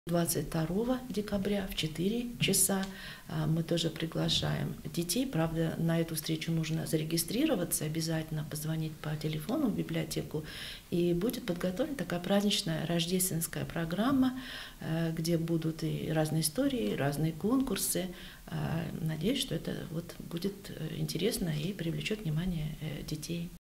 22 декабря в 4 часа мы тоже приглашаем детей. Правда, на эту встречу нужно зарегистрироваться, обязательно позвонить по телефону в библиотеку. И будет подготовлена такая праздничная рождественская программа, где будут и разные истории, разные конкурсы. Надеюсь, что это будет интересно и привлечет внимание детей.